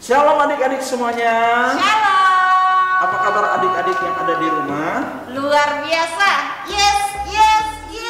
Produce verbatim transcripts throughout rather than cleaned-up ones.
Shalom adik-adik semuanya. Shalom. Apa kabar adik-adik yang ada di rumah? Luar biasa. Yes, yes,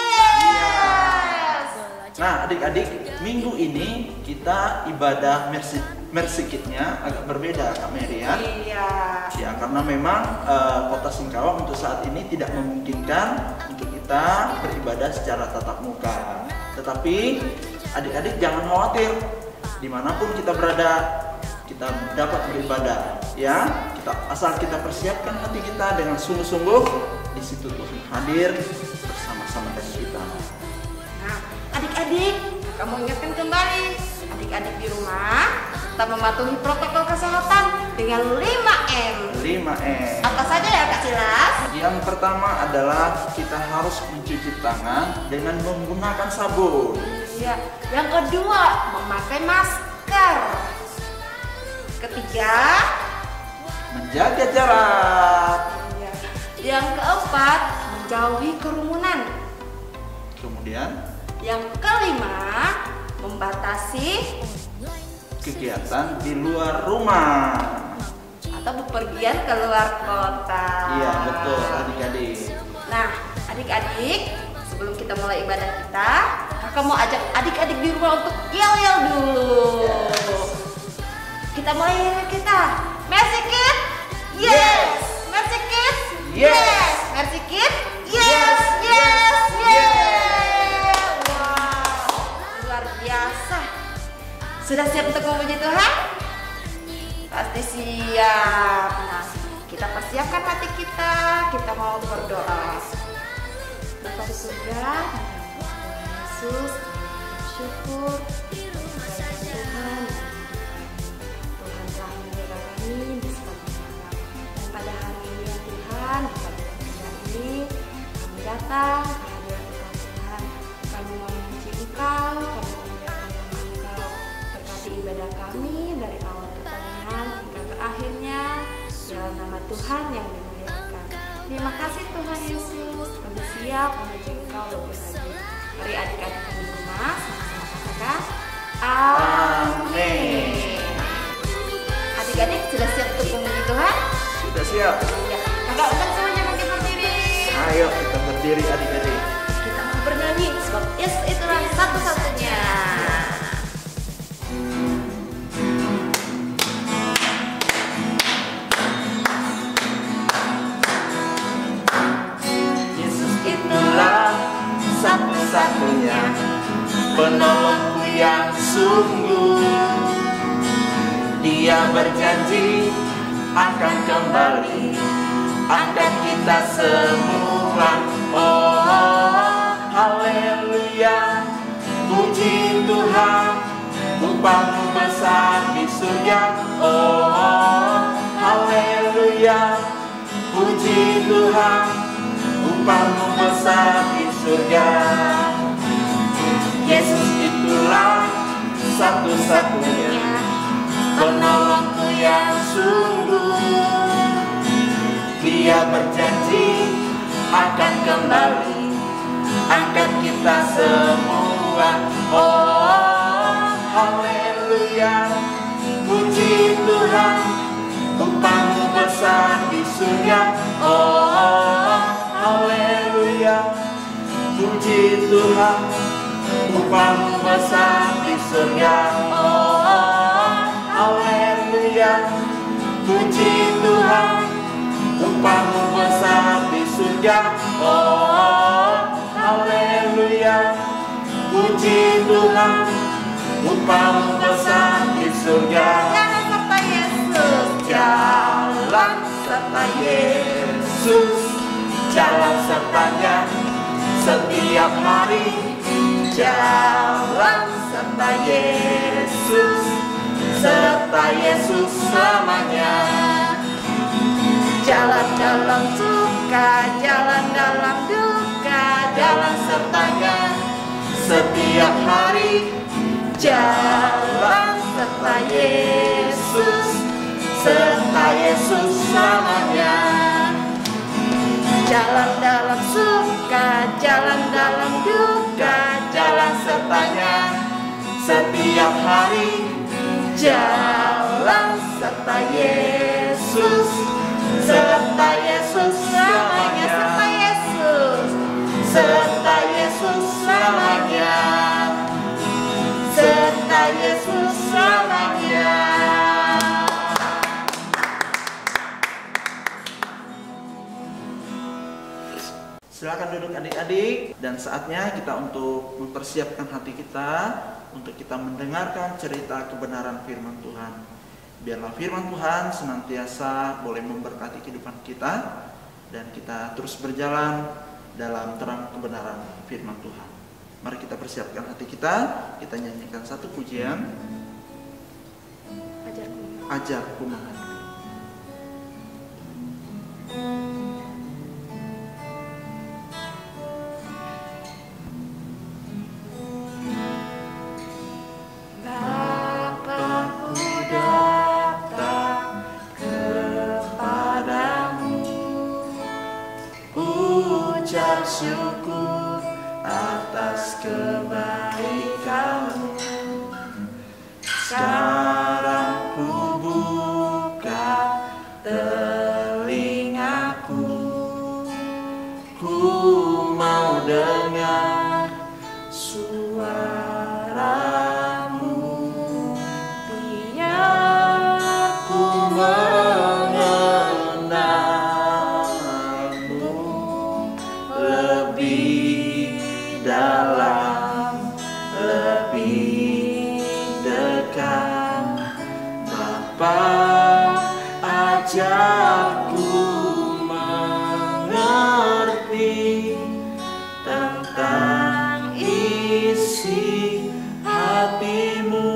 yes. Nah adik-adik, minggu ini kita ibadah mercy, mercy Kid-nya agak berbeda Kak Merian. Iya. Ya karena memang uh, Kota Singkawang untuk saat ini tidak memungkinkan untuk kita beribadah secara tatap muka. Tetapi adik-adik jangan khawatir, dimanapun kita berada kita dapat beribadah, ya. Kita asal kita persiapkan hati kita dengan sungguh-sungguh, di situ Tuhan hadir bersama-sama dengan kita. Nah, adik-adik, kamu ingatkan kembali, adik-adik di rumah tetap mematuhi protokol kesehatan dengan lima M. lima M. Apa saja ya Kak Silas? Yang pertama adalah kita harus mencuci tangan dengan menggunakan sabun. Iya. Yang kedua, memakai masker. Ketiga, menjaga jarak. iya. Yang keempat, menjauhi kerumunan. Kemudian Yang kelima, membatasi kegiatan di luar rumah. atau bepergian ke luar kota. Iya betul adik-adik. Nah, adik-adik, sebelum kita mulai ibadah kita, kakak mau ajak adik-adik di rumah untuk yel-yel dulu. Kita mulai yel kita. Mercy Kid, yes. Mercy Kid, yes. Mercy Kid, yes, yes, yes. Wow, luar biasa. Sudah siap untuk memuji Tuhan? Pasti siap. Nah, kita persiapkan hati kita. Kita mau berdoa. Bapa di surga, Yesus, syukur kepada Tuhan. Tuhan telah menjaga kami di sepanjang malam. Dan pada hari ini ya Tuhan, di pagi yang ini kami datang ke hadirat Engkau Tuhan. Kami mau memuji Engkau, kami mau memuliakan nama Engkau. Berkati ibadah kami dari awal pertengahan hingga ke akhirnya. Dalam nama Tuhan yang dimuliakan. Terima kasih Tuhan Yesus. Kami siap memuji Engkau lebih lagi. Mari adik-adik yang di rumah sama-sama katakan amin. Adik-adik sudah siap untuk memuji Tuhan? Sudah siap? Ya. Kakak undang semuanya bangkit berdiri. Ayo kita berdiri adik-adik. Kita mau bernyanyi sebab Yesus itulah satu-satunya. Satu-satunya penolongku yang sungguh. Dia berjanji akan kembali, akan kita semua. Oh, haleluya, puji Tuhan, upahmu besar di surga. Oh, haleluya, puji Tuhan, upahmu besar di surga. Yesus itulah satu-satunya penolongku yang sungguh. Dia berjanji akan kembali, angkat kita semua. Oh, haleluya, puji Tuhan, upahmu besar di surga. Oh, haleluya, puji Tuhan, upahmu besar di surga. Oh, haleluya, puji Tuhan, upahmu besar di surga. Oh, haleluya, puji Tuhan, upahmu besar di surga. Jalan serta Yesus, Jalan serta Yesus, jalan sertanya setiap hari. Jalan serta Yesus, serta Yesus selamanya. jalan dalam suka, jalan dalam duka, jalan sertanya Setiap hari jalan serta Yesus, serta Yesus selamanya. jalan dalam suka, jalan dalam duka, jalan sertanya Setiap hari jalan Yesus, serta Yesus selamanya, serta Yesus, serta Yesus selamanya, serta Yesus selamanya. Silakan duduk adik-adik, dan saatnya kita untuk mempersiapkan hati kita untuk kita mendengarkan cerita kebenaran firman Tuhan. Biarlah firman Tuhan senantiasa boleh memberkati kehidupan kita dan kita terus berjalan dalam terang kebenaran firman Tuhan. Mari kita persiapkan hati kita, kita nyanyikan satu pujian. Ajarku. Ajarku mengerti. Syukur atas kebaikanmu. Sekarang ku buka telingaku, ku mau dengar suaramu. Biar ku dalam, lebih dekat. Bapa, ajarku mengerti tentang isi hatimu.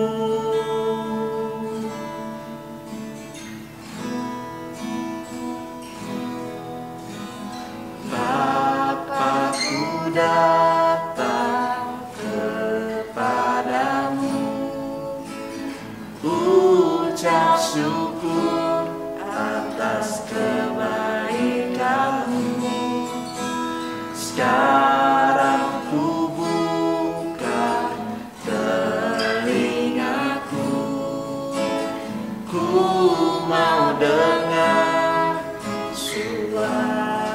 Bapa-ku datang kepadamu, ucap syukur atas kebaikanmu. Sekarang ku buka telingaku, ku mau dengar suaramu.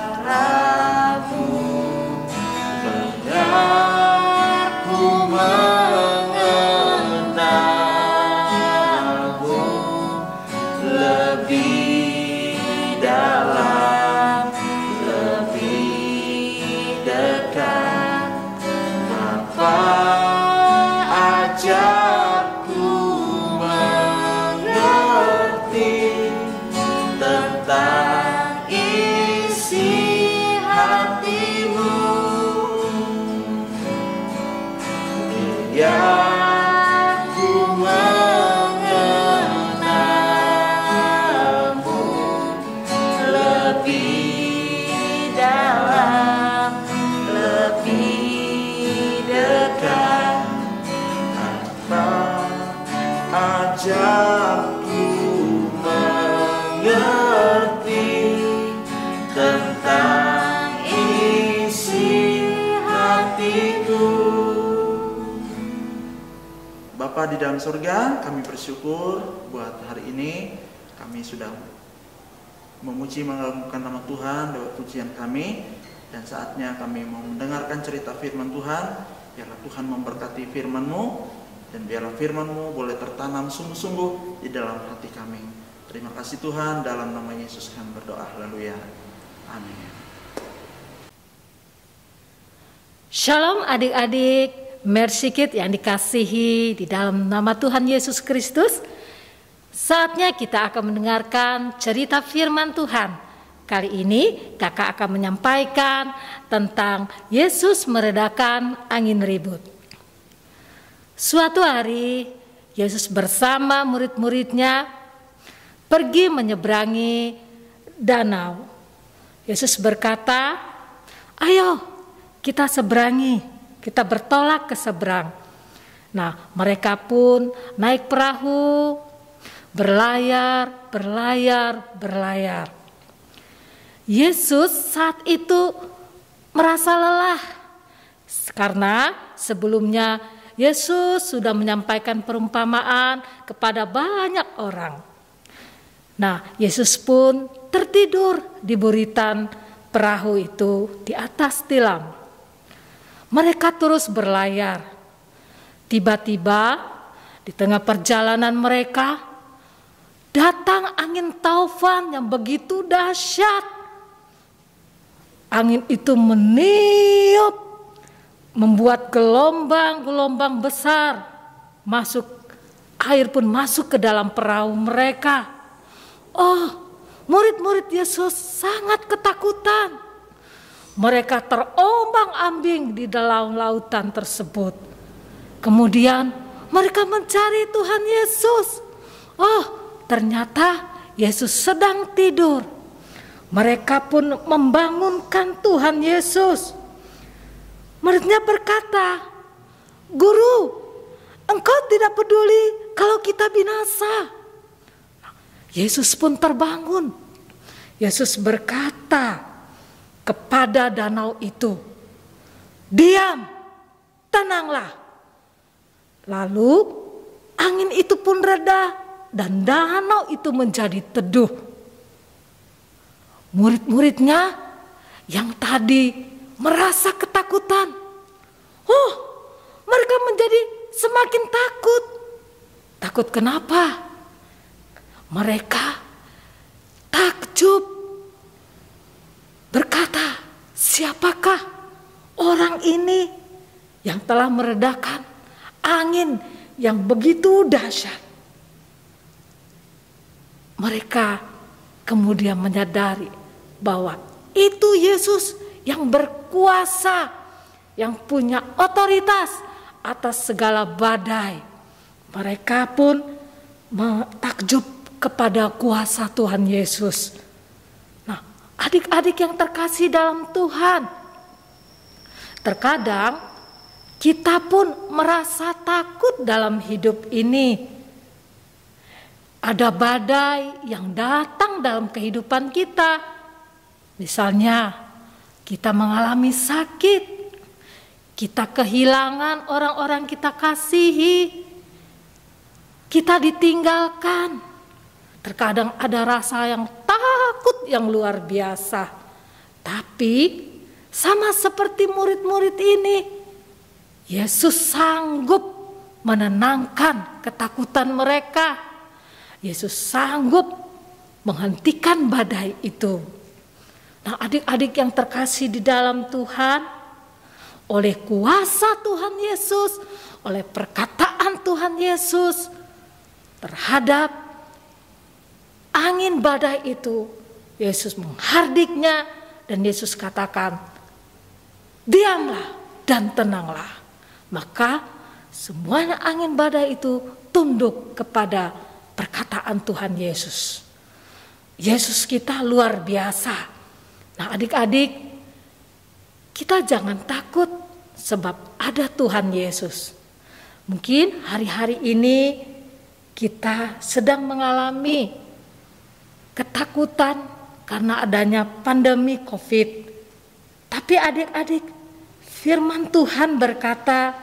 Ajarku mengerti tentang isi hatiku. Bapa di dalam surga, kami bersyukur buat hari ini kami sudah memuji mengagungkan nama Tuhan lewat pujian kami, dan saatnya kami mau mendengarkan cerita firman Tuhan. Biarlah Tuhan memberkati firman-Mu, dan biarlah firman-Mu boleh tertanam sungguh-sungguh di dalam hati kami. Terima kasih Tuhan, dalam nama Yesus kami berdoa. Haleluya. Amin. Shalom adik-adik, Mercy Kids yang dikasihi di dalam nama Tuhan Yesus Kristus. Saatnya kita akan mendengarkan cerita firman Tuhan. Kali ini kakak akan menyampaikan tentang Yesus meredakan angin ribut. Suatu hari, Yesus bersama murid-muridnya pergi menyeberangi danau. Yesus berkata, "Ayo, kita seberangi, kita bertolak ke seberang." Nah, mereka pun naik perahu, berlayar, berlayar, berlayar. Yesus saat itu merasa lelah karena sebelumnya Yesus sudah menyampaikan perumpamaan kepada banyak orang. Nah, Yesus pun tertidur di buritan perahu itu di atas tilam. Mereka terus berlayar. Tiba-tiba di tengah perjalanan mereka datang angin taufan yang begitu dahsyat. Angin itu meniup, membuat gelombang-gelombang besar masuk, air pun masuk ke dalam perahu mereka. Oh, murid-murid Yesus sangat ketakutan. Mereka terombang-ambing di dalam lautan tersebut. Kemudian mereka mencari Tuhan Yesus. Oh, ternyata Yesus sedang tidur. Mereka pun membangunkan Tuhan Yesus. Muridnya berkata, "Guru, Engkau tidak peduli kalau kita binasa." Yesus pun terbangun. Yesus berkata kepada danau itu, "Diam, tenanglah." Lalu angin itu pun reda dan danau itu menjadi teduh. Murid-muridnya yang tadi merasa ketakutan, oh, mereka menjadi semakin takut. Takut kenapa? Mereka takjub, berkata, "Siapakah orang ini yang telah meredakan angin yang begitu dahsyat?" Mereka kemudian menyadari bahwa itu Yesus yang berkuasa, yang punya otoritas atas segala badai. Mereka pun takjub kepada kuasa Tuhan Yesus. Nah, adik-adik yang terkasih dalam Tuhan, terkadang kita pun merasa takut dalam hidup ini. Ada badai yang datang dalam kehidupan kita. Misalnya, kita mengalami sakit, kita kehilangan orang-orang kita kasihi, kita ditinggalkan. Terkadang ada rasa yang takut yang luar biasa. Tapi sama seperti murid-murid ini, Yesus sanggup menenangkan ketakutan mereka. Yesus sanggup menghentikan badai itu. Nah, adik-adik yang terkasih di dalam Tuhan, oleh kuasa Tuhan Yesus, oleh perkataan Tuhan Yesus terhadap angin badai itu, Yesus menghardiknya dan Yesus katakan, "Diamlah dan tenanglah." Maka semuanya angin badai itu tunduk kepada perkataan Tuhan Yesus. Yesus kita luar biasa. Nah, adik-adik, kita jangan takut sebab ada Tuhan Yesus. Mungkin hari-hari ini kita sedang mengalami ketakutan karena adanya pandemi COVID. Tapi adik-adik, firman Tuhan berkata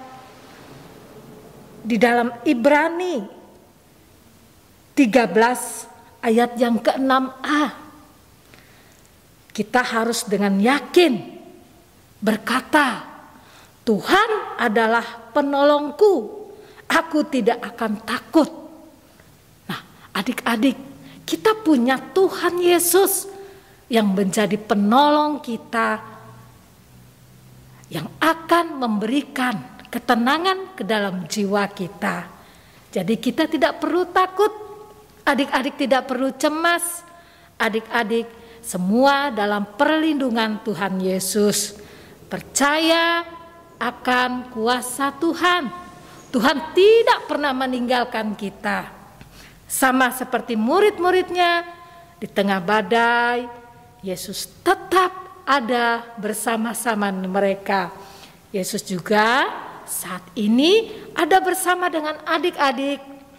di dalam Ibrani tiga belas ayat yang keenam a, kita harus dengan yakin berkata, "Tuhan adalah penolongku, aku tidak akan takut." Nah, adik-adik, kita punya Tuhan Yesus yang menjadi penolong kita, yang akan memberikan ketenangan ke dalam jiwa kita. Jadi kita tidak perlu takut, adik-adik tidak perlu cemas, adik-adik semua dalam perlindungan Tuhan Yesus. Percaya akan kuasa Tuhan. Tuhan tidak pernah meninggalkan kita. Sama seperti murid-muridnya di tengah badai, Yesus tetap ada bersama-sama mereka. Yesus juga saat ini ada bersama dengan adik-adik.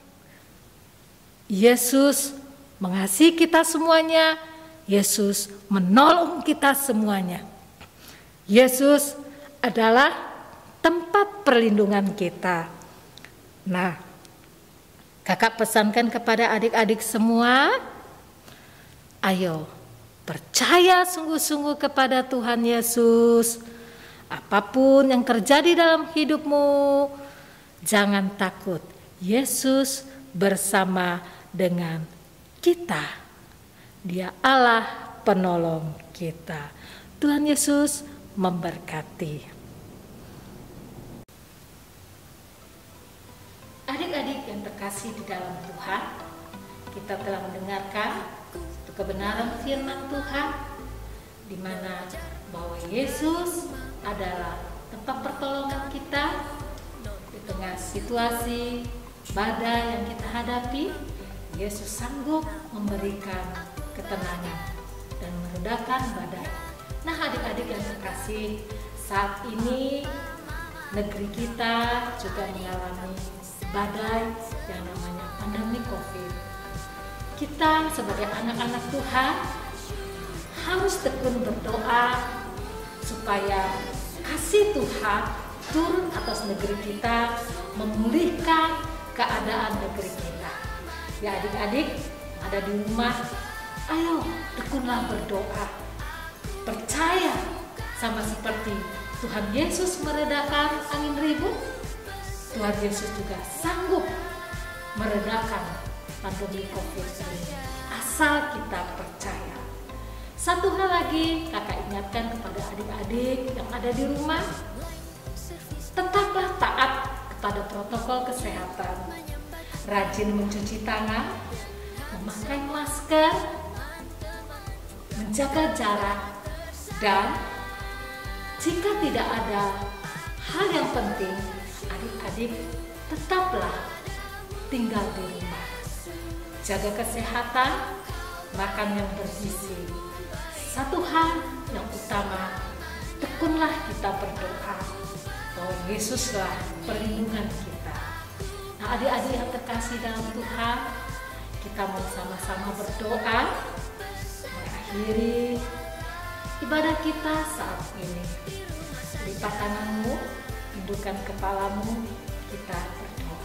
Yesus mengasihi kita semuanya. Yesus menolong kita semuanya. Yesus adalah tempat perlindungan kita. Nah, kakak pesankan kepada adik-adik semua, Ayo, percaya sungguh-sungguh kepada Tuhan Yesus. Apapun yang terjadi dalam hidupmu, jangan takut. Yesus bersama dengan kita. Dia Allah penolong kita. Tuhan Yesus memberkati. Adik-adik yang terkasih di dalam Tuhan, kita telah mendengarkan kebenaran firman Tuhan, di mana bahwa Yesus adalah tempat pertolongan kita di tengah situasi badai yang kita hadapi. Yesus sanggup memberikan ketenangan dan meredakan badai. Nah, adik-adik yang terkasih, saat ini negeri kita juga mengalami badai yang namanya pandemi COVID. Kita sebagai anak-anak Tuhan harus tekun berdoa supaya kasih Tuhan turun atas negeri kita, memulihkan keadaan negeri kita. Ya adik-adik ada di rumah, ayo tekunlah berdoa. Percaya sama seperti Tuhan Yesus meredakan angin ribut, Tuhan Yesus juga sanggup meredakan pandemi COVID ini, asal kita percaya. Satu hal lagi kakak ingatkan kepada adik-adik yang ada di rumah, tetaplah taat kepada protokol kesehatan, rajin mencuci tangan, memakai masker, menjaga jarak, dan jika tidak ada hal yang penting, adik-adik tetaplah tinggal di rumah. Jaga kesehatan, makan yang bergizi. Satu hal yang utama, tekunlah kita berdoa bahwa Yesuslah perlindungan kita. Nah, adik-adik yang terkasih dalam Tuhan, kita mau sama-sama berdoa mengakhiri ibadah kita saat ini. Lipat tanganmu, tundukkan kepalamu, kita berdoa.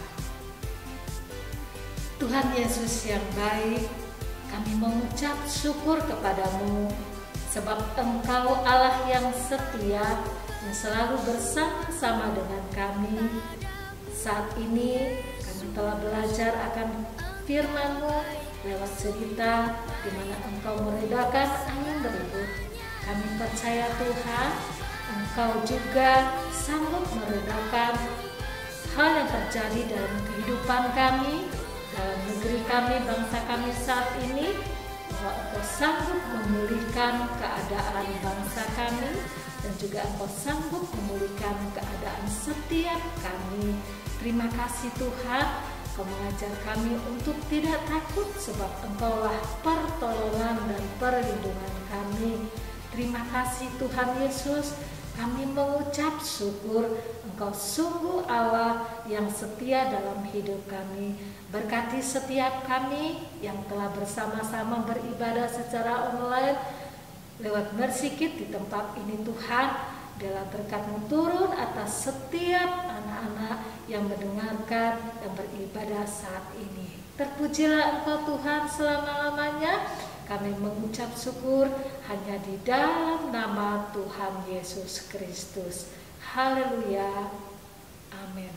Tuhan Yesus yang baik, kami mengucap syukur kepadamu, sebab Engkau Allah yang setia, yang selalu bersama-sama dengan kami. Saat ini kami telah belajar akan firman-Mu lewat cerita di mana Engkau meredakan angin ribut. Kami percaya Tuhan, Engkau juga sanggup meredakan hal yang terjadi dalam kehidupan kami, dalam negeri kami, bangsa kami saat ini, bahwa Engkau sanggup memulihkan keadaan bangsa kami, dan juga Engkau sanggup memulihkan keadaan setiap kami. Terima kasih Tuhan, Engkau mengajar kami untuk tidak takut, sebab Engkaulah pertolongan dan perlindungan kami. Terima kasih Tuhan Yesus, kami mengucap syukur, Engkau sungguh Allah yang setia dalam hidup kami. Berkati setiap kami yang telah bersama-sama beribadah secara online lewat Mercy Kids di tempat ini Tuhan. Biarlah berkat-Mu turun atas setiap anak-anak yang mendengarkan, yang beribadah saat ini. Terpujilah Engkau Tuhan selama-lamanya. Kami mengucap syukur hanya di dalam nama Tuhan Yesus Kristus. Haleluya. Amin.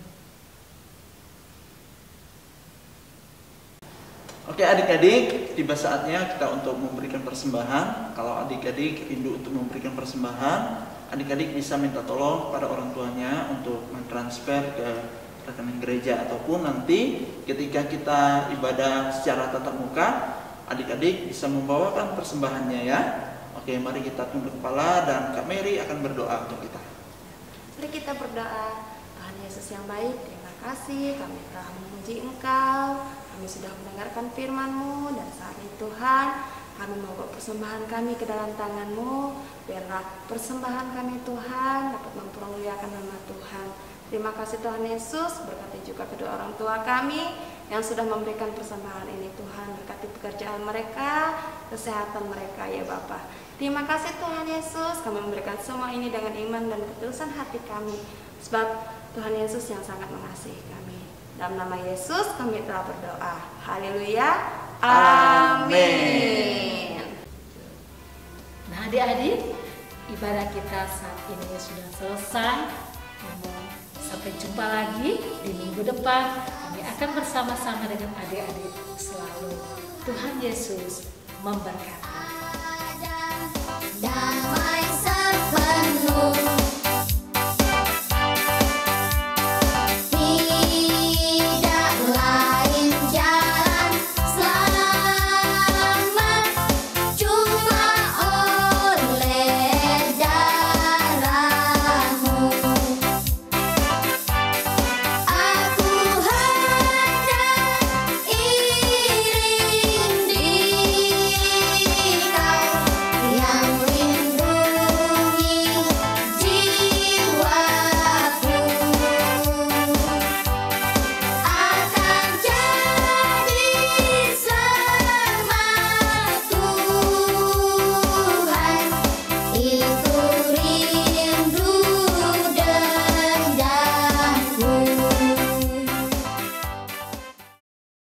Oke adik-adik, tiba saatnya kita untuk memberikan persembahan. Kalau adik-adik rindu untuk memberikan persembahan, adik-adik bisa minta tolong pada orang tuanya untuk mentransfer ke rekening gereja, ataupun nanti ketika kita ibadah secara tatap muka, adik-adik bisa membawakan persembahannya ya. Oke, mari kita tunduk kepala dan Kak Mary akan berdoa untuk kita. Mari kita berdoa. Tuhan Yesus yang baik, terima kasih kami telah memuji Engkau. Kami sudah mendengarkan firman-Mu, dan saat ini Tuhan, kami membawa persembahan kami ke dalam tangan-Mu. Biarlah persembahan kami Tuhan dapat mempermuliakan nama Tuhan. Terima kasih Tuhan Yesus, berkati juga kedua orang tua kami yang sudah memberikan persembahan ini Tuhan. Berkati pekerjaan mereka, kesehatan mereka ya Bapa. Terima kasih Tuhan Yesus, kami memberikan semua ini dengan iman dan ketulusan hati kami, sebab Tuhan Yesus yang sangat mengasihi kami. Dalam nama Yesus kami telah berdoa. Haleluya. Amin. Adik-adik, ibadah kita saat ini sudah selesai. Namun, sampai jumpa lagi di minggu depan. Kami akan bersama-sama dengan adik-adik selalu. Tuhan Yesus memberkati.